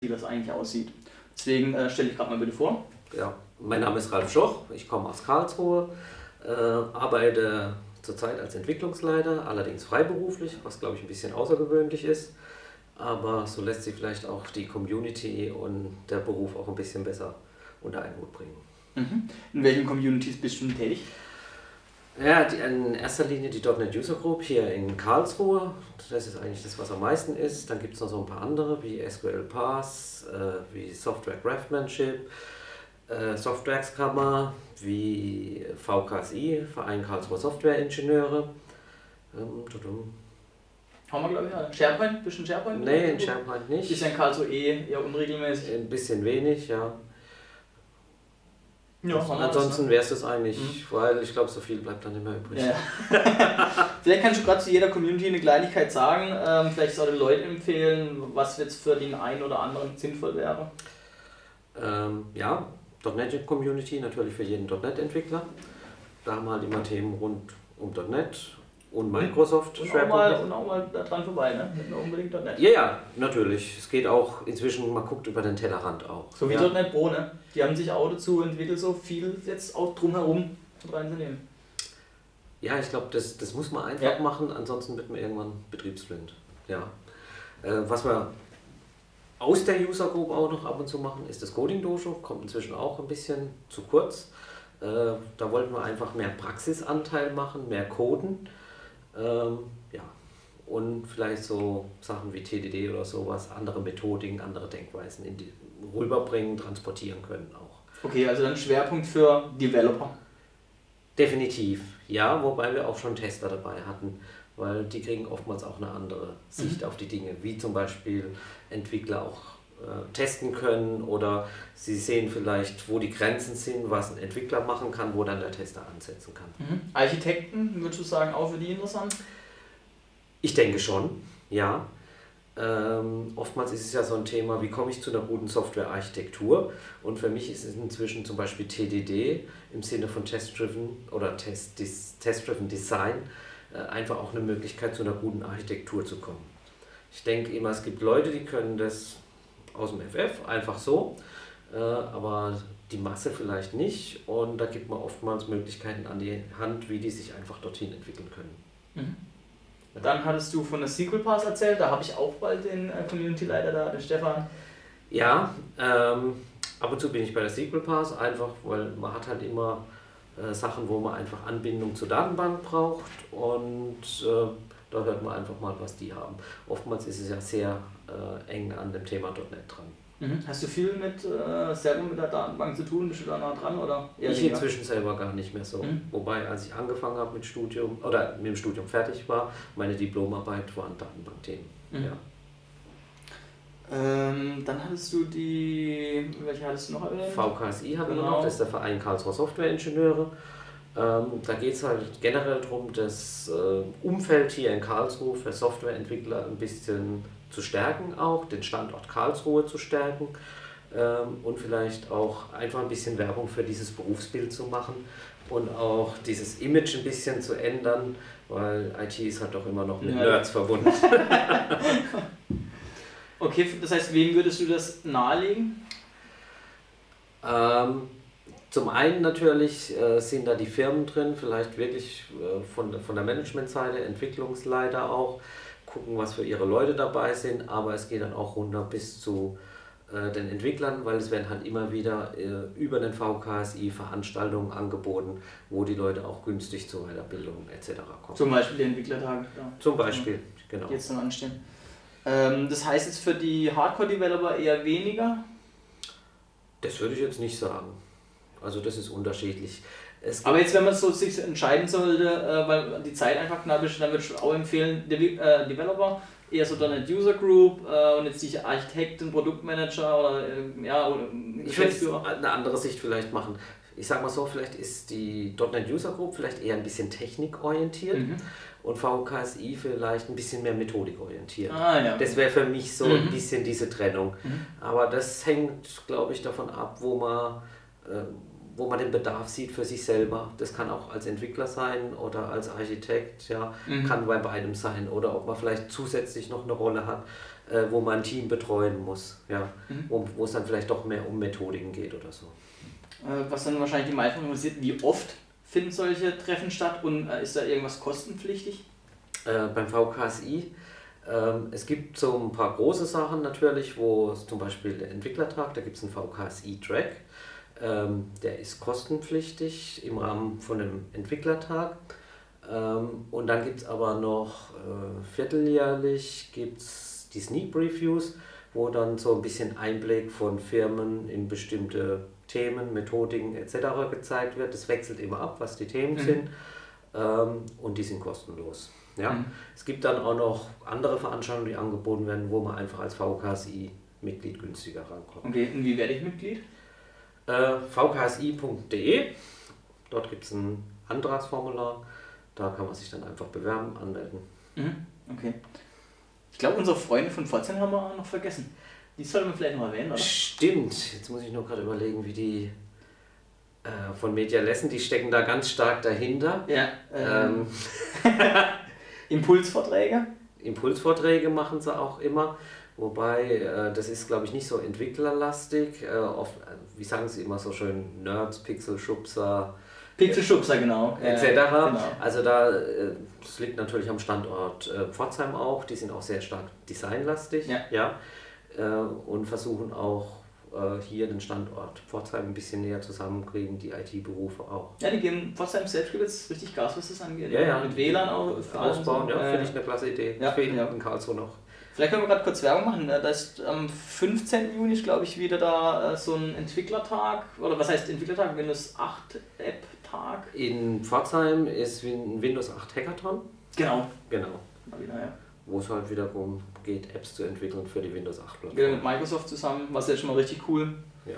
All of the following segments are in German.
wie das eigentlich aussieht. Deswegen stelle ich gerade mal bitte vor. Ja, mein Name ist Ralf Schoch, ich komme aus Karlsruhe, arbeite zurzeit als Entwicklungsleiter, allerdings freiberuflich, was glaube ich ein bisschen außergewöhnlich ist. Aber so lässt sich vielleicht auch die Community und der Beruf auch ein bisschen besser unter einen Hut bringen. Mhm. In welchen Communities bist du denn tätig? Ja, in erster Linie die .NET User Group hier in Karlsruhe. Das ist eigentlich das, was am meisten ist. Dann gibt es noch so ein paar andere wie SQL Pass, wie Software Craftsmanship, Softwerkskammer, wie VKSI, Verein Karlsruher Software Ingenieure. Haben wir, glaube ich, ja. SharePoint? Bisschen SharePoint? Nee, in SharePoint nicht. Ist ja in Karlsruhe eher unregelmäßig. Ein bisschen wenig, ja. Ja, ansonsten wäre es das eigentlich, weil ich glaube, so viel bleibt dann nicht mehr übrig. Ja. Vielleicht kannst du gerade zu jeder Community eine Kleinigkeit sagen, vielleicht auch den Leuten empfehlen, was jetzt für den einen oder anderen sinnvoll wäre. Ja, .NET Community natürlich für jeden .NET-Entwickler. Da haben wir halt immer Themen rund um .NET und Microsoft. Und auch mal da dran vorbei, ne? Nicht nur unbedingt .NET. Ja, ja, natürlich. Es geht auch inzwischen, man guckt über den Tellerrand auch. So wie ja. .NET Pro, ne? Die haben sich auch dazu entwickelt, so viel jetzt auch drumherum reinzunehmen. Ja, ich glaube, das muss man einfach machen, ansonsten wird man irgendwann betriebsblind. Ja. Was wir aus der User Group auch noch ab und zu machen, ist das Coding Dojo. Kommt inzwischen auch ein bisschen zu kurz. Da wollten wir einfach mehr Praxisanteil machen, mehr Coden. Ja. Und vielleicht so Sachen wie TDD oder sowas, andere Methodiken, andere Denkweisen rüberbringen, transportieren können auch. Okay, also dann Schwerpunkt für Developer. Definitiv, ja, wobei wir auch schon Tester dabei hatten, weil die kriegen oftmals auch eine andere Sicht auf die Dinge, wie zum Beispiel Entwickler auch testen können oder sie sehen vielleicht, wo die Grenzen sind, was ein Entwickler machen kann, wo dann der Tester ansetzen kann. Architekten, würdest du sagen, auch für die interessant? Ich denke schon, ja. Oftmals ist es ja so ein Thema, wie komme ich zu einer guten Softwarearchitektur, und für mich ist es inzwischen zum Beispiel TDD im Sinne von Test-Driven oder Test-Driven Design einfach auch eine Möglichkeit, zu einer guten Architektur zu kommen. Ich denke immer, es gibt Leute, die können das aus dem FF einfach so, aber die Masse vielleicht nicht, und da gibt man oftmals Möglichkeiten an die Hand, wie die sich einfach dorthin entwickeln können. Mhm. Dann hattest du von der SQL Pass erzählt, da habe ich auch bald den Community-Leiter da, den Stefan. Ja, ab und zu bin ich bei der SQL Pass, einfach weil man hat halt immer Sachen, wo man einfach Anbindung zur Datenbank braucht, und da hört man einfach mal, was die haben. Oftmals ist es ja sehr eng an dem Thema .NET dran. Hast du viel selber mit der Datenbank zu tun? Bist du da nah dran? Oder ich inzwischen selber gar nicht mehr so. Wobei, als ich angefangen habe mit Studium oder mit dem Studium fertig war, meine Diplomarbeit waren Datenbankthemen. Ja. Dann hattest du welche hattest du noch erwähnt? VKSI haben wir noch, das ist der Verein Karlsruher Software Ingenieure. Da geht es halt generell darum, das Umfeld hier in Karlsruhe für Softwareentwickler ein bisschen zu stärken, auch den Standort Karlsruhe zu stärken, und vielleicht auch einfach ein bisschen Werbung für dieses Berufsbild zu machen und auch dieses Image ein bisschen zu ändern, weil IT ist halt doch immer noch mit Nerds verbunden. Okay, das heißt, wem würdest du das nahelegen? Zum einen natürlich sind da die Firmen drin, vielleicht wirklich von der Managementseite, Entwicklungsleiter auch, gucken, was für ihre Leute dabei sind, aber es geht dann auch runter bis zu den Entwicklern, weil es werden halt immer wieder über den VKSI Veranstaltungen angeboten, wo die Leute auch günstig zur Weiterbildung etc. kommen. Zum Beispiel die Entwicklertage. Ja. Zum Beispiel, genau. Die jetzt dann anstehen. Das heißt jetzt für die Hardcore-Developer eher weniger? Das würde ich jetzt nicht sagen. Also das ist unterschiedlich. Aber jetzt, wenn man so sich entscheiden sollte, weil die Zeit einfach knapp ist, dann würde ich auch empfehlen, Developer, eher so eine User Group und jetzt nicht Architekten, Produktmanager oder ich würde eine andere Sicht vielleicht machen. Ich sag mal so, vielleicht ist die .NET User Group vielleicht eher ein bisschen technikorientiert und VKSI vielleicht ein bisschen mehr methodikorientiert. Ja. Das wäre für mich so ein bisschen diese Trennung. Aber das hängt, glaube ich, davon ab, wo man den Bedarf sieht für sich selber. Das kann auch als Entwickler sein oder als Architekt, ja, kann bei beidem sein. Oder ob man vielleicht zusätzlich noch eine Rolle hat wo man ein Team betreuen muss, ja, wo es dann vielleicht doch mehr um Methodiken geht oder so. Was dann wahrscheinlich die meisten interessiert, wie oft finden solche Treffen statt und ist da irgendwas kostenpflichtig? Beim VKSI, es gibt so ein paar große Sachen natürlich, wo es zum Beispiel der Entwicklertag, da gibt es einen VKSI-Track, der ist kostenpflichtig im Rahmen von einem Entwicklertag. Und dann gibt es aber noch vierteljährlich gibt's die Sneak Previews, wo dann so ein bisschen Einblick von Firmen in bestimmte Themen, Methodiken etc. gezeigt wird. Das wechselt immer ab, was die Themen sind, und die sind kostenlos. Ja? Es gibt dann auch noch andere Veranstaltungen, die angeboten werden, wo man einfach als VKSI-Mitglied günstiger rankommt. Okay, und wie werde ich Mitglied? vksi.de, dort gibt es ein Antragsformular, da kann man sich dann einfach bewerben, anmelden. Okay. Ich glaube, unsere Freunde von Pforzheim haben wir noch vergessen. Die sollten wir vielleicht noch erwähnen, oder? Stimmt, jetzt muss ich nur gerade überlegen, wie die von Media Lesson, die stecken da ganz stark dahinter. Ja. Impulsvorträge? Impulsvorträge machen sie auch immer, wobei das ist, glaube ich, nicht so entwicklerlastig. Oft, wie sagen sie immer so schön, Nerds, Pixelschubser. Pixelschubser, genau. Etc. Genau. Also das liegt natürlich am Standort Pforzheim auch, die sind auch sehr stark designlastig, ja, und versuchen auch hier den Standort Pforzheim ein bisschen näher zusammenkriegen, die IT-Berufe auch. Ja, die geben Pforzheim selbst gibt jetzt richtig Gas, was das angeht. Ja. Mit WLAN auch. Ausbauen, ja, finde ich eine klasse Idee. Ja, Fehlt in Karlsruhe noch. Vielleicht können wir gerade kurz Werbung machen. Da ist am 15. Juni, glaube ich, wieder da so ein Entwicklertag, oder was heißt Entwicklertag? Windows 8 App-Tag. In Pforzheim ist ein Windows 8 Hackathon. Genau. Ja. Wo es halt wiederum geht, Apps zu entwickeln für die Windows 8 Plattform. Wieder mit Microsoft zusammen, was jetzt schon mal richtig cool.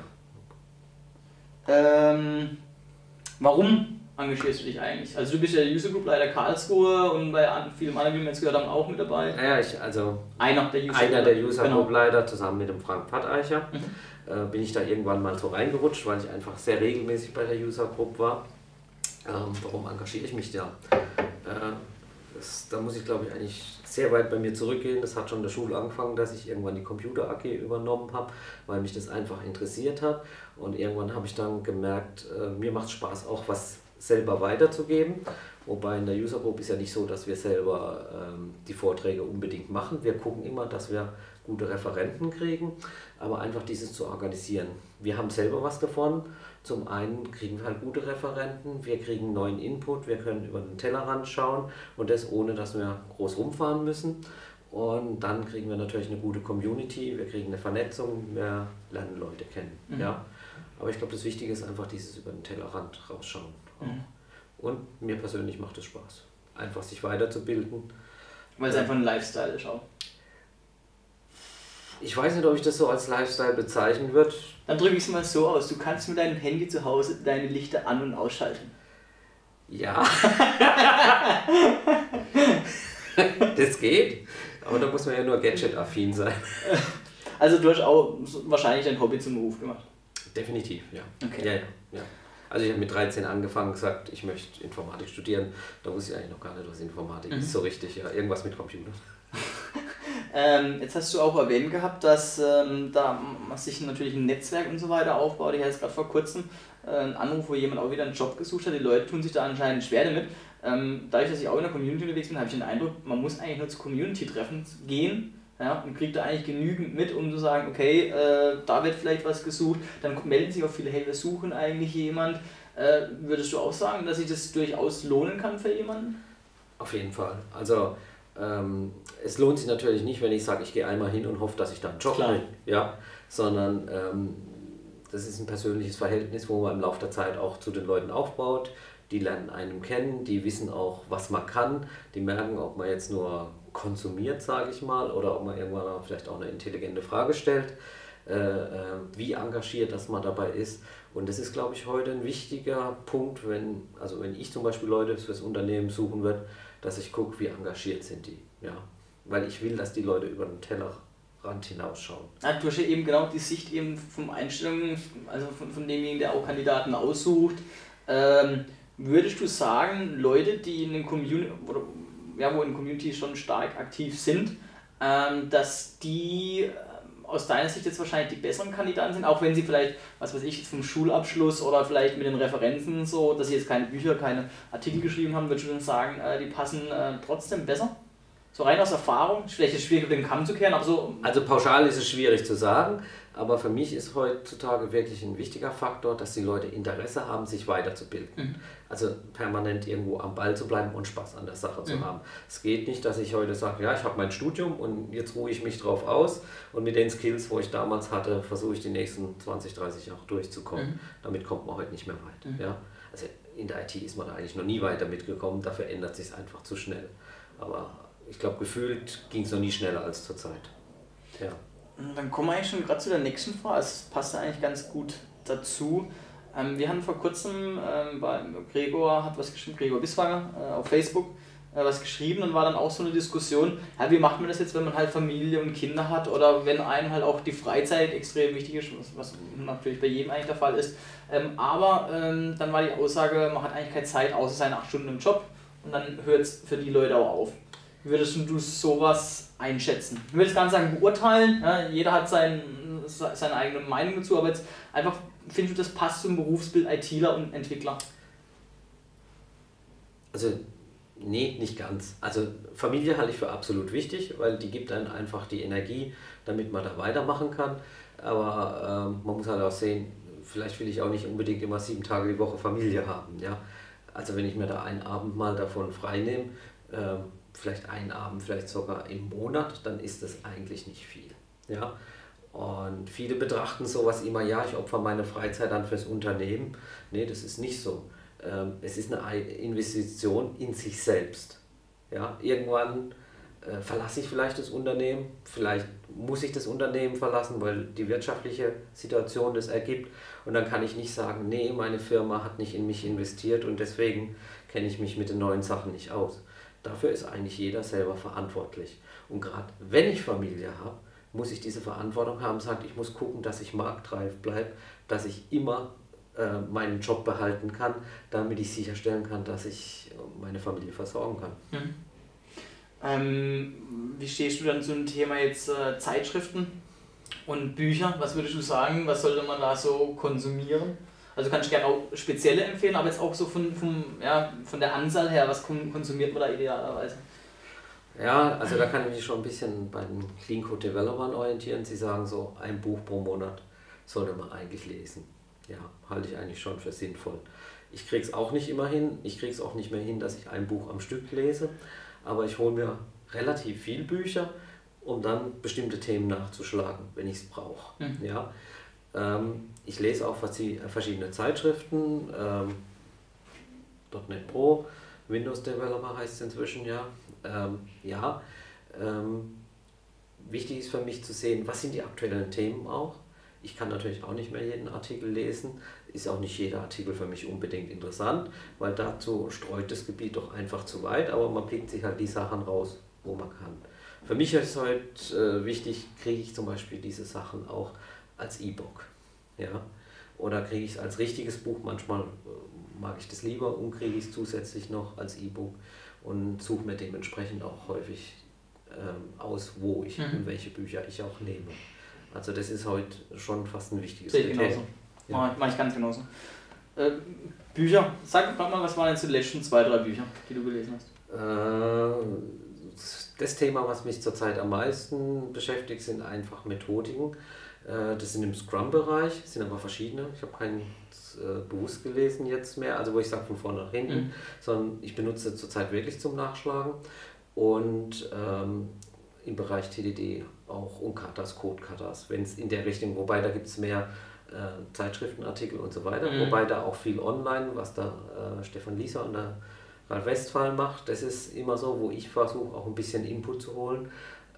Ja. Warum engagierst du dich eigentlich? Also du bist ja der User Group Leiter Karlsruhe und bei vielen anderen, wie wir jetzt gehört haben, auch mit dabei. Naja, einer der User Group Leiter zusammen mit dem Frank Patteicher. Bin ich da irgendwann mal so reingerutscht, weil ich einfach sehr regelmäßig bei der User Group war. Warum engagiere ich mich da? Da muss ich, glaube ich, eigentlich sehr weit bei mir zurückgehen. Das hat schon in der Schule angefangen, dass ich irgendwann die Computer AG übernommen habe, weil mich das einfach interessiert hat. Und irgendwann habe ich dann gemerkt, mir macht es Spaß, auch was selber weiterzugeben. Wobei in der User Group ist ja nicht so, dass wir selber die Vorträge unbedingt machen. Wir gucken immer, dass wir gute Referenten kriegen, aber einfach dieses zu organisieren. Wir haben selber was davon. Zum einen kriegen wir halt gute Referenten, wir kriegen neuen Input, wir können über den Tellerrand schauen und das ohne, dass wir groß rumfahren müssen. Und dann kriegen wir natürlich eine gute Community, wir kriegen eine Vernetzung, wir lernen Leute kennen. Ja? Aber ich glaube, das Wichtige ist einfach dieses über den Tellerrand rausschauen. Und mir persönlich macht es Spaß, einfach sich weiterzubilden. Weil es einfach ein Lifestyle ist auch. Ich weiß nicht, ob ich das so als Lifestyle bezeichnen würde. Dann drücke ich es mal so aus, du kannst mit deinem Handy zu Hause deine Lichter an- und ausschalten. Ja. Das geht, aber da muss man ja nur gadget-affin sein. Also du hast auch wahrscheinlich dein Hobby zum Beruf gemacht? Definitiv, ja. Okay. Ja. Also ich habe mit 13 angefangen, gesagt, ich möchte Informatik studieren. Da wusste ich eigentlich noch gar nicht, was Informatik ist so richtig. Ja, irgendwas mit Computern. Jetzt hast du auch erwähnt gehabt, dass da man sich natürlich ein Netzwerk und so weiter aufbaut. Ich hatte jetzt gerade vor kurzem einen Anruf, wo jemand auch wieder einen Job gesucht hat. Die Leute tun sich da anscheinend schwer damit. Dadurch, dass ich auch in der Community unterwegs bin, habe ich den Eindruck, man muss eigentlich nur zu Community-Treffen gehen, ja, und kriegt da eigentlich genügend mit, um zu sagen, okay, da wird vielleicht was gesucht. Dann melden sich auch viele, hey, wir suchen eigentlich jemand. Würdest du auch sagen, dass sich das durchaus lohnen kann für jemanden? Auf jeden Fall. Also es lohnt sich natürlich nicht, wenn ich sage, ich gehe einmal hin und hoffe, dass ich da einen Job kriege, ja, sondern das ist ein persönliches Verhältnis, wo man im Laufe der Zeit auch zu den Leuten aufbaut. Die lernen einen kennen, die wissen auch, was man kann, die merken, ob man jetzt nur konsumiert, sage ich mal, oder ob man irgendwann auch vielleicht auch eine intelligente Frage stellt, wie engagiert das man dabei ist. Und das ist, glaube ich, heute ein wichtiger Punkt, wenn ich zum Beispiel Leute fürs Unternehmen suchen würde, dass ich gucke, wie engagiert sind die. Ja? Weil ich will, dass die Leute über den Tellerrand hinausschauen. Ja, du hast ja eben genau die Sicht eben vom Einstellungen, also von demjenigen, der auch Kandidaten aussucht. Würdest du sagen, Leute, die in den Community, wo in Community schon stark aktiv sind, dass die aus deiner Sicht jetzt wahrscheinlich die besseren Kandidaten sind, auch wenn sie vielleicht, was weiß ich, jetzt vom Schulabschluss oder vielleicht mit den Referenzen so, dass sie jetzt keine Bücher, keine Artikel geschrieben haben, würde ich schon sagen, die passen trotzdem besser? So rein aus Erfahrung, vielleicht ist es schwierig, den Kamm zu kehren, aber so... Also pauschal ist es schwierig zu sagen, aber für mich ist heutzutage wirklich ein wichtiger Faktor, dass die Leute Interesse haben, sich weiterzubilden. Also permanent irgendwo am Ball zu bleiben und Spaß an der Sache zu haben. Es geht nicht, dass ich heute sage, ja, ich habe mein Studium und jetzt ruhe ich mich drauf aus und mit den Skills, wo ich damals hatte, versuche ich die nächsten 20, 30 Jahre durchzukommen. Damit kommt man heute nicht mehr weit. Ja? Also in der IT ist man da eigentlich noch nie weiter mitgekommen, dafür ändert sich es einfach zu schnell. Aber ich glaube, gefühlt ging es noch nie schneller als zurzeit. Ja. Dann kommen wir eigentlich schon gerade zu der nächsten Frage. Es passt ja eigentlich ganz gut dazu. Wir haben vor kurzem, Gregor hat was geschrieben, Gregor Biswanger auf Facebook was geschrieben und war dann auch so eine Diskussion, ja, wie macht man das jetzt, wenn man halt Familie und Kinder hat oder wenn einem halt auch die Freizeit extrem wichtig ist, was natürlich bei jedem eigentlich der Fall ist. Aber dann war die Aussage, man hat eigentlich keine Zeit außer seine 8 Stunden im Job und dann hört es für die Leute auch auf. Wie würdest du sowas einschätzen? Ich will jetzt gar nicht sagen beurteilen, ja, jeder hat seine eigene Meinung dazu, aber jetzt einfach, findest du, das passt zum Berufsbild ITler und Entwickler? Also, nee, nicht ganz. Also Familie halte ich für absolut wichtig, weil die gibt einem einfach die Energie, damit man da weitermachen kann. Aber man muss halt auch sehen, vielleicht will ich auch nicht unbedingt immer 7 Tage die Woche Familie haben. Ja? Also wenn ich mir da einen Abend mal davon frei nehme, vielleicht einen Abend, vielleicht sogar im Monat, dann ist das eigentlich nicht viel. Ja? Und viele betrachten sowas immer, ja, ich opfere meine Freizeit dann fürs Unternehmen. Nee, das ist nicht so. Es ist eine Investition in sich selbst. Ja? Irgendwann verlasse ich vielleicht das Unternehmen, vielleicht muss ich das Unternehmen verlassen, weil die wirtschaftliche Situation das ergibt. Und dann kann ich nicht sagen, nee, meine Firma hat nicht in mich investiert und deswegen kenne ich mich mit den neuen Sachen nicht aus. Dafür ist eigentlich jeder selber verantwortlich. Und gerade wenn ich Familie habe, muss ich diese Verantwortung haben, sagt, ich muss gucken, dass ich marktreif bleibe, dass ich immer meinen Job behalten kann, damit ich sicherstellen kann, dass ich meine Familie versorgen kann. Wie stehst du dann zu dem Thema jetzt Zeitschriften und Bücher? Was würdest du sagen, was sollte man da so konsumieren? Also kann ich gerne auch spezielle empfehlen, aber jetzt auch so von der Anzahl her, was konsumiert man da idealerweise? Ja, also da kann ich mich schon ein bisschen bei den Clean Code Developern orientieren. Sie sagen so, ein Buch pro Monat sollte man eigentlich lesen. Ja, halte ich eigentlich schon für sinnvoll. Ich kriege es auch nicht immer hin, ich kriege es auch nicht mehr hin, dass ich ein Buch am Stück lese, aber ich hole mir relativ viel Bücher, um dann bestimmte Themen nachzuschlagen, wenn ich es brauche. Ja, ich lese auch verschiedene Zeitschriften, .NET Pro, Windows Developer heißt es inzwischen, ja. Wichtig ist für mich zu sehen, was sind die aktuellen Themen auch. Ich kann natürlich auch nicht mehr jeden Artikel lesen, ist auch nicht jeder Artikel für mich unbedingt interessant, weil dazu streut das Gebiet doch einfach zu weit, aber man pickt sich halt die Sachen raus, wo man kann. Für mich ist heute wichtig, kriege ich zum Beispiel diese Sachen auch als E-Book. Ja? Oder kriege ich es als richtiges Buch, manchmal mag ich das lieber und kriege ich es zusätzlich noch als E-Book und suche mir dementsprechend auch häufig aus, wo ich und welche Bücher ich auch nehme. Also das ist heute schon fast ein wichtiges Kriterium. Ja. Mach ich ganz genauso. Bücher, sag mal, was waren jetzt die letzten 2, 3 Bücher, die du gelesen hast? Das Thema, was mich zurzeit am meisten beschäftigt, sind einfach Methodiken. Das sind im Scrum-Bereich, sind aber verschiedene. Ich habe keinen bewusst gelesen jetzt mehr, also wo ich sage von vorne nach hinten, sondern ich benutze zurzeit wirklich zum Nachschlagen. Und im Bereich TDD auch Unkatas, Code-Katas, wenn es in der Richtung, wobei da gibt es mehr Zeitschriftenartikel und so weiter, wobei da auch viel online, was da Stefan Lieser und der Ralf Westphal macht, das ist immer so, wo ich versuche auch ein bisschen Input zu holen,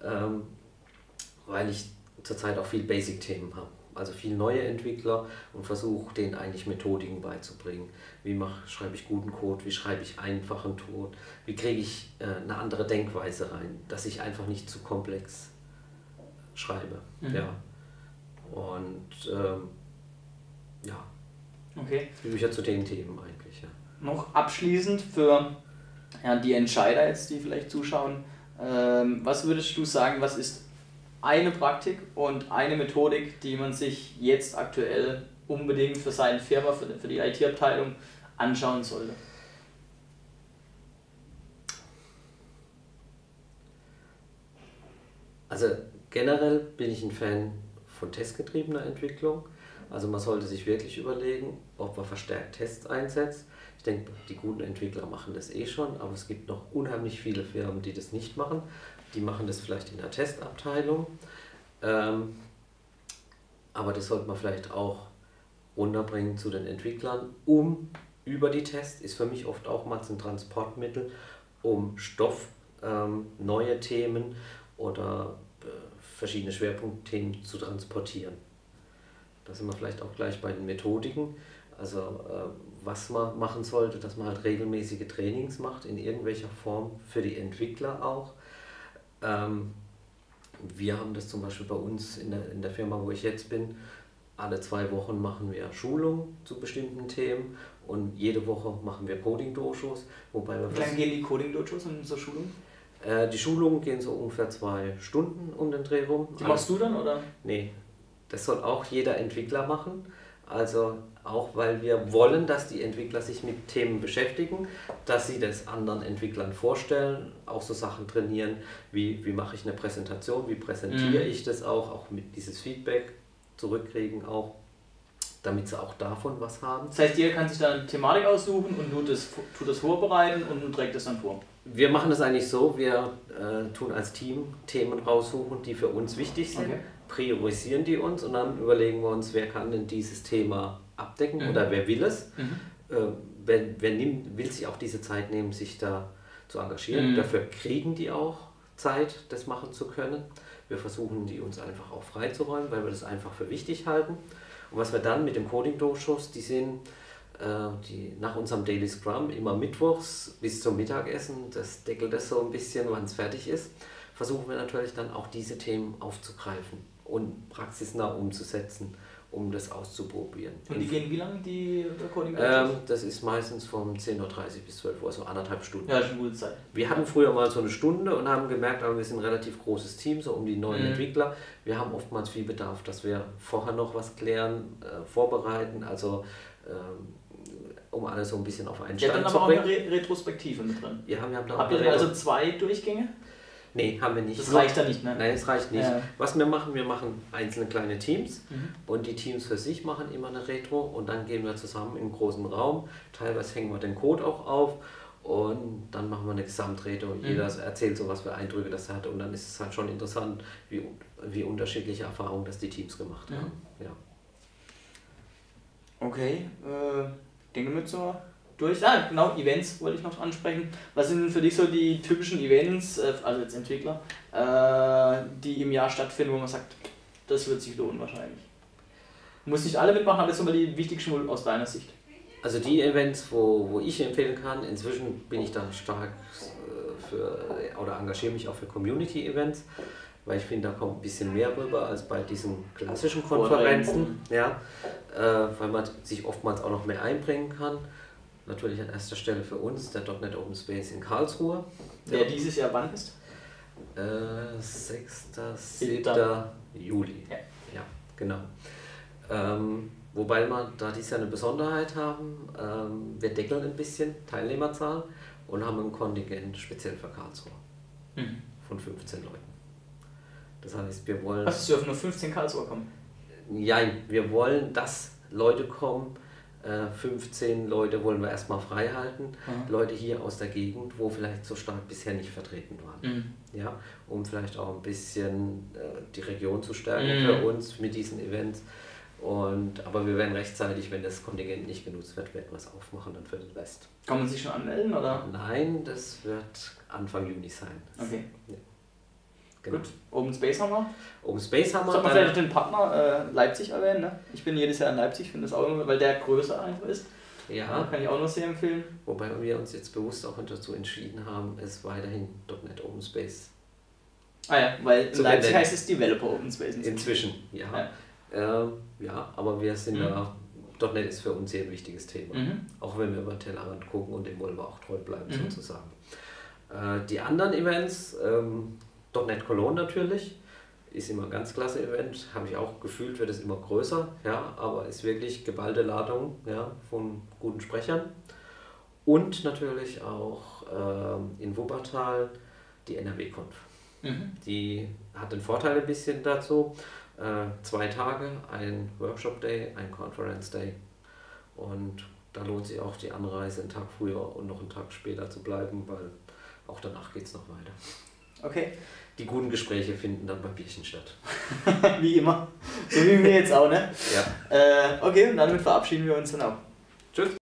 weil ich zurzeit auch viel Basic-Themen habe, also viel neue Entwickler und versuche denen eigentlich Methodiken beizubringen. Wie schreibe ich guten Code, wie schreibe ich einfachen Code, wie kriege ich eine andere Denkweise rein, dass ich einfach nicht zu komplex schreibe. Ja. Und okay. Die Bücher zu den Themen eigentlich. Ja. Noch abschließend für die Entscheider jetzt, die vielleicht zuschauen, Was würdest du sagen, was ist eine Praktik und eine Methodik, die man sich jetzt aktuell unbedingt für seine Firma, für die IT-Abteilung anschauen sollte? Also generell bin ich ein Fan von testgetriebener Entwicklung. Also man sollte sich wirklich überlegen, ob man verstärkt Tests einsetzt. Ich denke, die guten Entwickler machen das eh schon, aber es gibt noch unheimlich viele Firmen, die das nicht machen. Die machen das vielleicht in der Testabteilung. Aber das sollte man vielleicht auch runterbringen zu den Entwicklern. Über die Tests ist für mich oft auch mal ein Transportmittel, um Stoff, neue Themen oder verschiedene Schwerpunktthemen zu transportieren. Da sind wir vielleicht auch gleich bei den Methodiken. Also was man machen sollte, dass man halt regelmäßige Trainings macht, in irgendwelcher Form, für die Entwickler auch. Wir haben das zum Beispiel bei uns in der Firma, wo ich jetzt bin. Alle 2 Wochen machen wir Schulungen zu bestimmten Themen und jede Woche machen wir Coding-Doshos. Wie lange gehen die Coding-Doshos in so Schulungen? Die Schulungen gehen so ungefähr 2 Stunden um den Dreh rum. Die machst du dann, oder? Nee, das soll auch jeder Entwickler machen. Also auch, weil wir wollen, dass die Entwickler sich mit Themen beschäftigen, dass sie das anderen Entwicklern vorstellen, auch so Sachen trainieren, wie mache ich eine Präsentation, wie präsentiere ich das auch mit dieses Feedback zurückkriegen auch, damit sie auch davon was haben. Das heißt, jeder kann sich da eine Thematik aussuchen und tut das vorbereiten und trägt das dann vor? Wir machen das eigentlich so, wir tun als Team Themen raussuchen, die für uns wichtig sind, priorisieren die uns und dann überlegen wir uns, wer kann denn dieses Thema abdecken oder wer will es. Wer will sich auch diese Zeit nehmen, sich da zu engagieren. Dafür kriegen die auch Zeit, das machen zu können. Wir versuchen, die uns einfach auch freizuräumen, weil wir das einfach für wichtig halten. Und was wir dann mit dem Coding-Doshos, die nach unserem Daily Scrum immer mittwochs bis zum Mittagessen, das deckelt das so ein bisschen, wann es fertig ist, versuchen wir natürlich dann auch diese Themen aufzugreifen und praxisnah umzusetzen, um das auszuprobieren. Und die gehen wie lange, die Coding? Das ist meistens von 10:30 Uhr bis 12 Uhr, so 1,5 Stunden. Ja, schon gute Zeit. Wir hatten früher mal so eine Stunde und haben gemerkt, aber wir sind ein relativ großes Team, so um die 9 Entwickler. Wir haben oftmals viel Bedarf, dass wir vorher noch was klären, vorbereiten, also um alles so ein bisschen auf einen Stand zu bringen. Ihr habt dann aber auch eine Retrospektive mit drin. Ja, wir haben da Habt ihr also 2 Durchgänge? Nee, haben wir nicht. Das reicht dann nicht, ne? Nein, das reicht nicht. Ja. Was wir machen einzelne kleine Teams und die Teams für sich machen immer eine Retro und dann gehen wir zusammen im großen Raum. Teilweise hängen wir den Code auch auf und dann machen wir eine Gesamtretro. Jeder erzählt so, was für Eindrücke das hat und dann ist es halt schon interessant, wie unterschiedliche Erfahrungen das die Teams gemacht haben. Ja. Okay, denke mit so durch. Genau, Events wollte ich noch ansprechen. Was sind denn für dich so die typischen Events, also als Entwickler, die im Jahr stattfinden, wo man sagt, das wird sich lohnen wahrscheinlich? Muss nicht alle mitmachen, aber das sind immer die wichtigsten aus deiner Sicht. Also die Events, wo ich empfehlen kann, inzwischen bin ich da stark oder engagiere mich auch für Community-Events, weil ich finde, da kommt ein bisschen mehr rüber als bei diesen klassischen Konferenzen, ja, weil man sich oftmals auch noch mehr einbringen kann. Natürlich an erster Stelle für uns der .NET Open Space in Karlsruhe. Der dieses Jahr wann ist? 6. 7. Juli. Ja, genau. Wobei wir da dieses Jahr eine Besonderheit haben. Wir deckeln ein bisschen Teilnehmerzahl und haben ein Kontingent speziell für Karlsruhe von 15 Leuten. Das heißt, wir wollen... Was, es dürfen nur 15 Karlsruher kommen? Ja, wir wollen, dass Leute kommen. 15 Leute wollen wir erstmal frei halten. Leute hier aus der Gegend, wo vielleicht so stark bisher nicht vertreten waren. Ja, um vielleicht auch ein bisschen die Region zu stärken für uns mit diesen Events. Aber wir werden rechtzeitig, wenn das Kontingent nicht genutzt wird, werden wir es aufmachen dann für den Rest. Kann man sich schon anmelden, oder? Nein, das wird Anfang Juni sein. Okay. Ja. Genau. Gut, Open Space haben wir. Open Space haben wir. Sollte man vielleicht den Partner Leipzig erwähnen, ne? Ich bin jedes Jahr in Leipzig, finde das auch immer, weil der größer einfach ist. Ja. Kann ich auch noch sehr empfehlen. Wobei wir uns jetzt bewusst auch dazu entschieden haben, es weiterhin .NET Open Space. Ja, weil in Leipzig heißt es Developer Open Space. Inzwischen, ja. Ja, aber wir sind da, .NET ist für uns sehr ein wichtiges Thema. Auch wenn wir über den Tellerrand gucken und dem wollen wir auch treu bleiben sozusagen. Die anderen Events, .NET Cologne natürlich, ist immer ein ganz klasse Event, habe ich auch gefühlt, wird es immer größer, ja, aber ist wirklich geballte Ladung, ja, von guten Sprechern. Und natürlich auch in Wuppertal die NRW-Conf. Die hat den Vorteil ein bisschen dazu, 2 Tage, ein Workshop-Day, ein Conference-Day. Und da lohnt sich auch die Anreise einen Tag früher und noch einen Tag später zu bleiben, weil auch danach geht es noch weiter. Okay. Die guten Gespräche finden dann beim Bierchen statt. Wie immer. So wie wir jetzt auch, ne? Ja. Okay, und damit verabschieden wir uns dann auch. Tschüss.